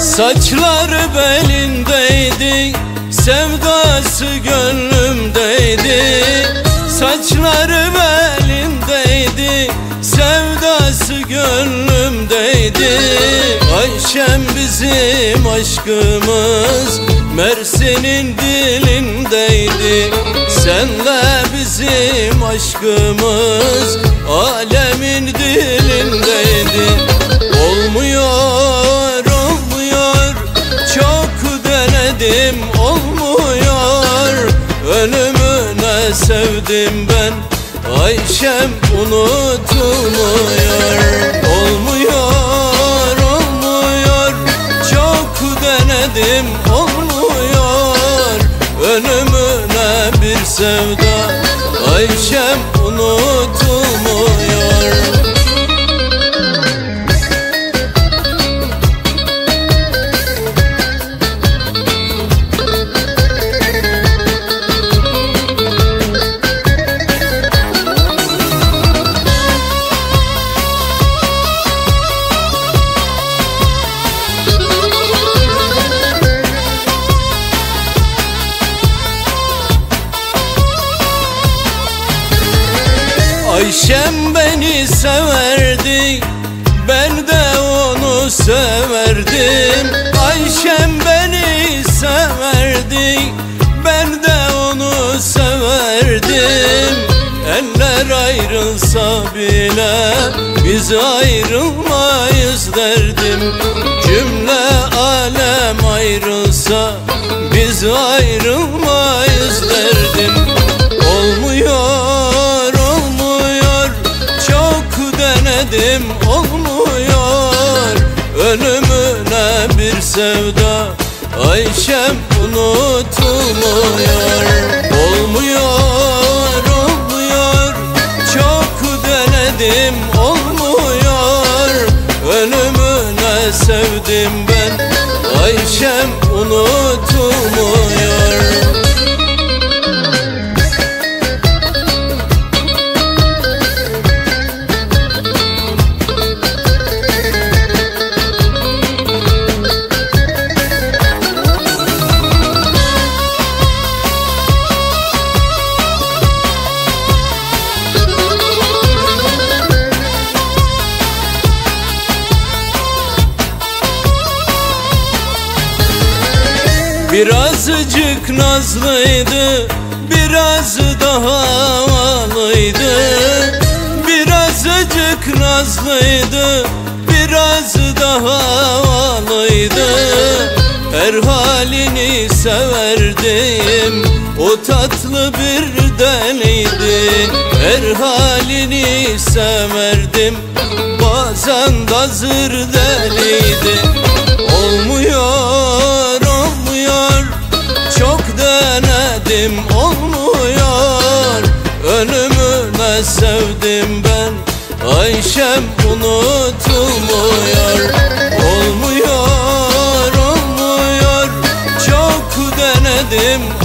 Saçları belindeydi, sevdası gönlümdeydi. Saçları belindeydi, sevdası gönlümdeydi. Ayşem bizim aşkımız Mersin'in dilindeydi. Senle bizim aşkımız alemin dilindeydi. Olmuyor, olmuyor, çok denedim, olmuyor. Ölümüne sevdim ben, Ayşem unutulmuyor. Olmuyor, olmuyor, çok denedim, olmuyor. Ölümüne bir sevda, Ayşem unutulmuyor. Ayşem beni severdi, ben de onu severdim. Ayşem beni severdi, ben de onu severdim. Eller ayrılsa bile biz ayrılmayız derdim. Cümle alem ayrılsa biz ayrılmayız derdim. Olmuyor, denedim, olmuyor. Ölümüne bir sevda, Ayşem unutulmuyor. Olmuyor, olmuyor, çok denedim, olmuyor. Ölümüne sevdim ben, Ayşem unutulmuyor. Birazcık nazlıydı, biraz daha havalıydı. Birazcık nazlıydı, biraz daha havalıydı. Her halini severdim, o tatlı bir deliydi. Her halini severdim, bazen de zır deliydi. Olmuyor, olmuyor, çok denedim, olmuyor. Ölümüne sevdim ben, Ayşem unutulmuyor. Olmuyor, olmuyor, çok denedim,